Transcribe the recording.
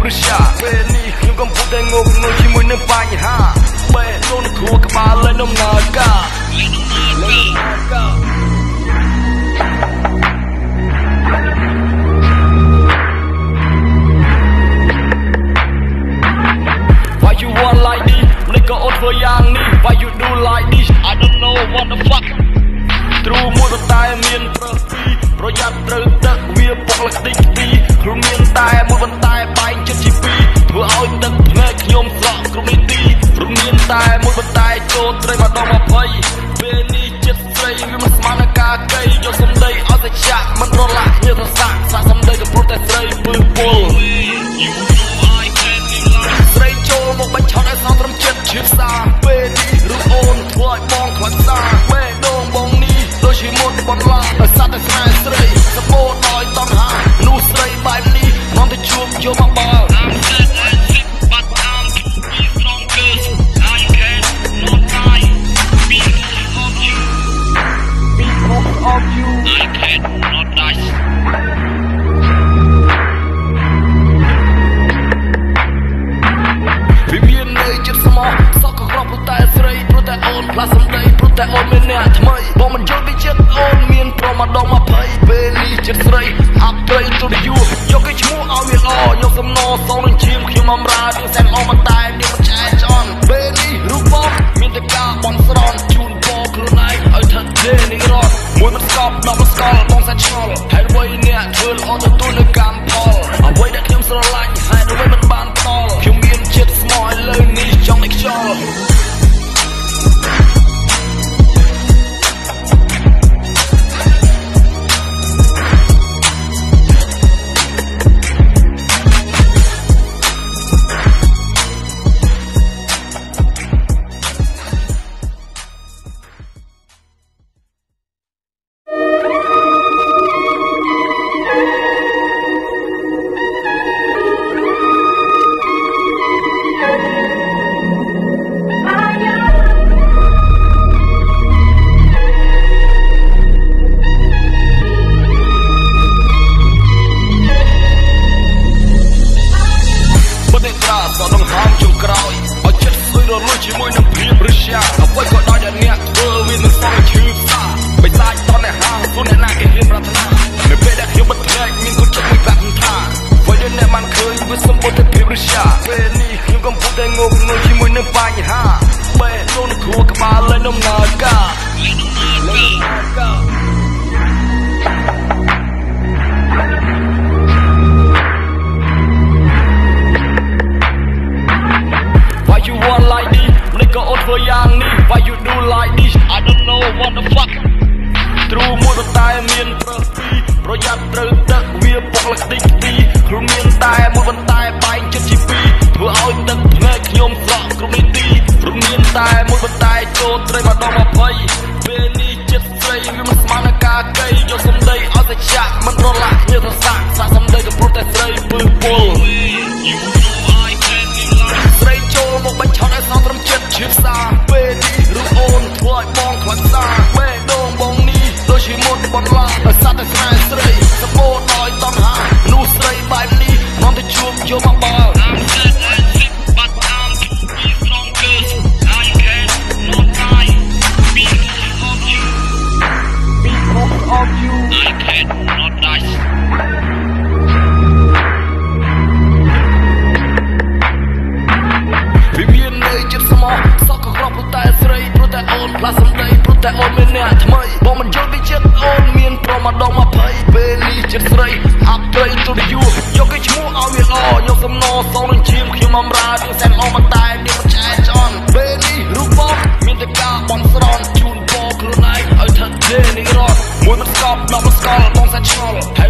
ប្រសាពេលនេះខ្ញុំកំពុងតែងប់ងល់ជាមួយនឹងបញ្ហាបែរខ្លួនគ្រួក្បាលlênដំណើរការ Why you want like this? Nigga out for young me. Why you do like this? I don't know what the fuck. Through មួយបន្តែមានប្រពីប្រយ័ត្នត្រូវទឹកវាបុកលក្ខទីទីខ្លួនមានតែមួយបន្តែបែងចិត្តជាពីរធ្វើឲ្យទឹកភ្នែកខ្ញុំស្រក់គ្រប់នីតិព្រមមានតែមួយបន្តែចូលត្រីម្ដង20ពេលនេះចិត្តស្រីវាមិនស្មើនឹងការកៃយកសំដីអត់តែចាក់មិនរលាក់គ្នាប្រសាសាសំដីក៏ព្រោះតែស្រីពើពលស្រីចូលមកបាច់ឆោតឲ្យសងត្រឹមចិត្តឈឺសាពេលនេះឬអូនធ្វើឲ្យបងខ្វាក់សាបេះដូងបងនេះដូចជាមុនបន្លាដោយសារតែស្នេហ៍ស្រីសពោដោយតណ្ហានោះស្រីបែបនេះនាំទៅជួបយកមកបើOf you, I cannot die. វាមានន័យចិត្តស្មោះសក់ក៏ក្របព្រោះតែស្រីព្រោះតែអូនផ្លាស់សម្ដីព្រោះតែអូនមានអ្នកថ្មីបងមិនយល់ពីចិត្តអូនមានប្រមាណដល់20ពេលនេះចិត្តស្រីអាប់ត្រីទូយូយកគេឈ្មោះឲ្យវាល្អយកសំណសងនឹងឈាមខ្ញុំអំរើទាំងសែនអមតែនាងមិនឆ្អែតចន់ពេលនេះរូបបងមានតែការបន់ស្រន់ជូនបងខ្លួនឯងឲ្យថិតទេនាងរត់មួយមិនស្កប់ដល់មិនស្គាល់បងសាច់ឆ្ងល់ហើយអ្វីអ្នកធ្វើល្អទទួលនៅកម្មផលអ្វីដែលខ្ញុំស្រឡាញ់ហើយអ្វីមិនបានផ្ដល់ខ្ញុំមានចិត្តស្មោះឲ្យលើនេះចង់ឲ្យខ្យល់ជាមួយនឹងព្រៀបឬជាអ្វីក៏ដោយដែលអ្នកធ្វើវានឹងសងឈឺផ្សាបិសាចតអ្នកហាងសួរអ្នកណាគេហ៊ានប្រាថ្នានៅពេលដែលខ្ញុំបិទភ្នែកមានគុណចិត្តមួយប្រាប់ថាអ្វីដែលអ្នកបានឃើញវាសម្បូរទៅព្រៀបឬជាពេលនេះខ្ញុំកំពុងតែងប់ងល់ជាមួយនឹងបញ្ហាបែរខ្លួនគ្រួក្បាលlênដំណើរការ Why you want like this? Nigga out for young me. Why you do like this? I don't know what the fuck. Through មួយបន្តែមានប្រពីប្រយ័ត្នត្រូវទឹកវាបុកលក្ខទីទីខ្លួនមានតែមួយបន្តែបែងចិត្តជាពីរធ្វើឲ្យទឹកភ្នែកខ្ញុំស្រក់គ្រប់នីតិព្រមមានតែមួយបន្តែចូលត្រីម្ដង20ពេលនេះចិត្តស្រីវាមិនស្មើនឹងការកៃយកសំដីអត់តែចាក់មិនរលាក់គ្នាប្រសាសាសំដីក៏ព្រោះតែស្រីពើពលស្រីចូលមកបាច់ឆោតឲ្យសងត្រឹមចិត្តឈឺសាពេលនេះឬអូនធ្វើឲ្យបងខ្វាក់សាបេះដូងបងនេះដូចជាមុនបន្លាដោយសារតែស្នេហ៍ស្រីសពោដោយតណ្ហានោះស្រីបែបនេះនាំទៅជួបយកមកបើOf you, I cannot die. វាមានន័យចិត្តស្មោះសក់ក៏ក្របព្រោះតែស្រីព្រោះតែអូនផ្លាស់សម្ដីព្រោះតែអូនមានអ្នកថ្មីបងមិនយល់ពីចិត្តអូនមានប្រមាណដល់20ពេលនេះចិត្តស្រីអាប់ត្រីទូយូយកគេឈ្មោះឲ្យវាល្អយកសំណសងនឹងឈាមខ្ញុំអំរើទាំងសែនអមតែនាងមិនឆ្អែតចន់ពេលនេះរូបបងមានតែការបន់ស្រន់ជូនបងខ្លួនឯងឲ្យថិតទេនាងរត់មួយមិនស្កប់ដល់មិនស្គាល់បងសាច់ឆ្ងល់